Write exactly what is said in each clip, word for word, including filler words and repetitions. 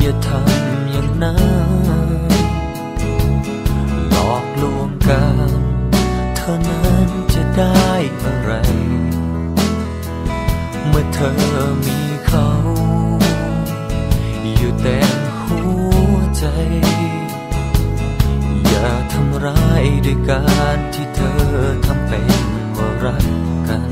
อย่าทำอย่างนั้นหลอกลวงกันเท่านั้นจะได้อะไรเมื่อเธอมีเขาอยู่เต็มหัวใจอย่าทำร้ายด้วยการที่เธอทำเป็นว่ารักกัน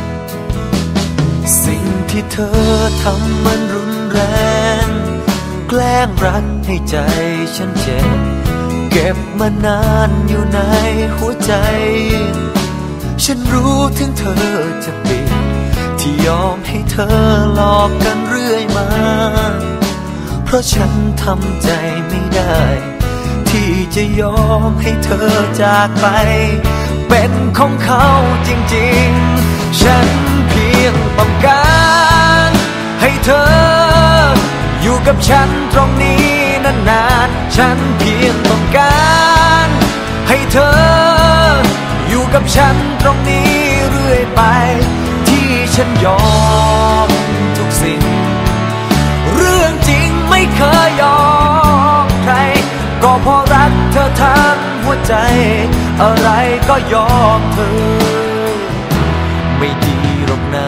สิ่งที่เธอทำมันรุนแรงแกล้งรักให้ใจฉันเจ็บเก็บมานานอยู่ในหัวใจฉันรู้ถึงเธอจะปิดที่ยอมให้เธอหลอกกันเรื่อยมาเพราะฉันทำใจไม่ได้ที่จะยอมให้เธอจากไปเป็นของเขาจริงๆฉันเพียงต้องการให้เธออยู่กับฉันตรงนี้นานๆฉันเพียงต้องการให้เธออยู่กับฉันตรงนี้เรื่อยไปที่ฉันยอมทุกสิ่งเรื่องจริงไม่เคยยอมใครก็เพราะรักเธอทั้งหัวใจอะไรก็ยอมเธอไม่ดีหรอกนะ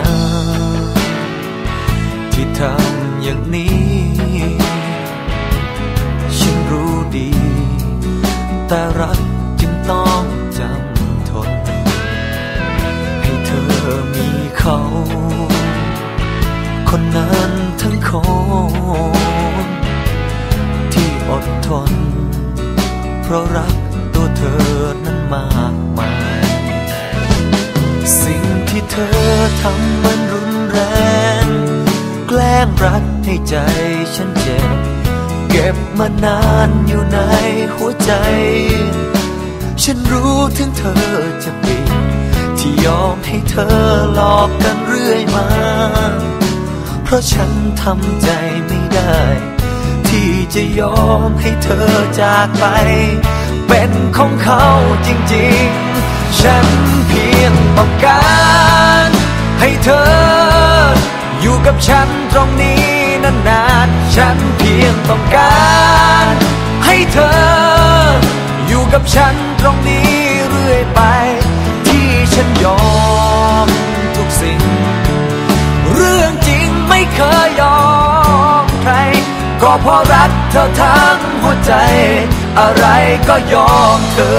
ที่ทำอย่างนี้ฉันรู้ดีแต่รักจึงต้องจำทนให้เธอมีเขาคนนั้นทั้งคนที่อดทนเพราะรักตัวเธอนั้นมากมายสิ่งที่เธอทำมันรุนแรงแกล้งรักให้ใจฉันเจ็บเก็บมานานอยู่ในหัวใจฉันรู้ถึงเธอจะปิดที่ยอมให้เธอหลอกกันเรื่อยมาเพราะฉันทำใจไม่ได้ที่จะยอมให้เธอจากไปเป็นของเขาจริงๆฉันเพียงต้องการให้เธออยู่กับฉันตรงนี้นานๆฉันเพียงต้องการให้เธออยู่กับฉันตรงนี้เรื่อยไปที่ฉันยอมทุกสิ่งเรื่องจริงไม่เคยยอมใครก็เพราะรักเธอทั้งหัวใจอะไรก็ยอมเธอ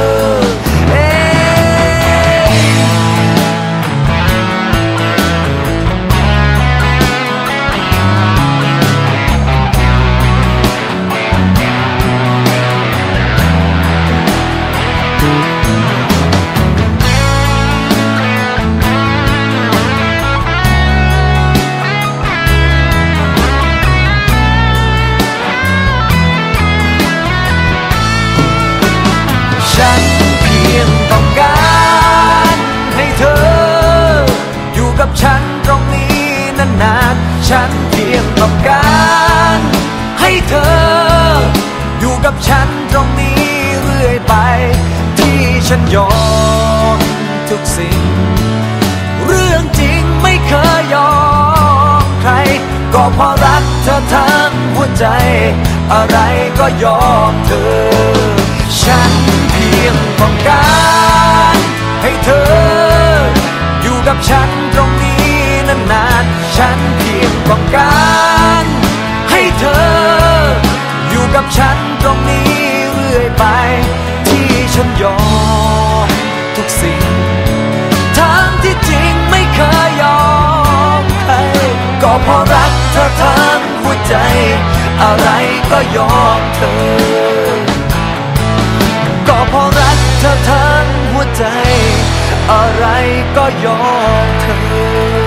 ฉันเพียงต้องการให้เธออยู่กับฉันตรงนี้นานๆฉันเพียงต้องการให้เธออยู่กับฉันตรงนี้เรื่อยไปที่ฉันยอมทุกสิ่งเรื่องจริงไม่เคยยอมใครก็เพราะรักเธอทั้งหัวใจอะไรก็ยอมเธอฉันเพียงต้องการให้เธออยู่กับฉันตรงนี้นานๆฉันเพียงต้องการให้เธออยู่กับฉันตรงนี้เรื่อยไปที่ฉันยอมทุกสิ่งทั้งที่จริงไม่เคยยอมใครก็เพราะรักเธอทั้งหัวใจอะไรก็ยอมเธอก็เพราะรักเธอทั้งหัวใจอะไรก็ยอมเธอ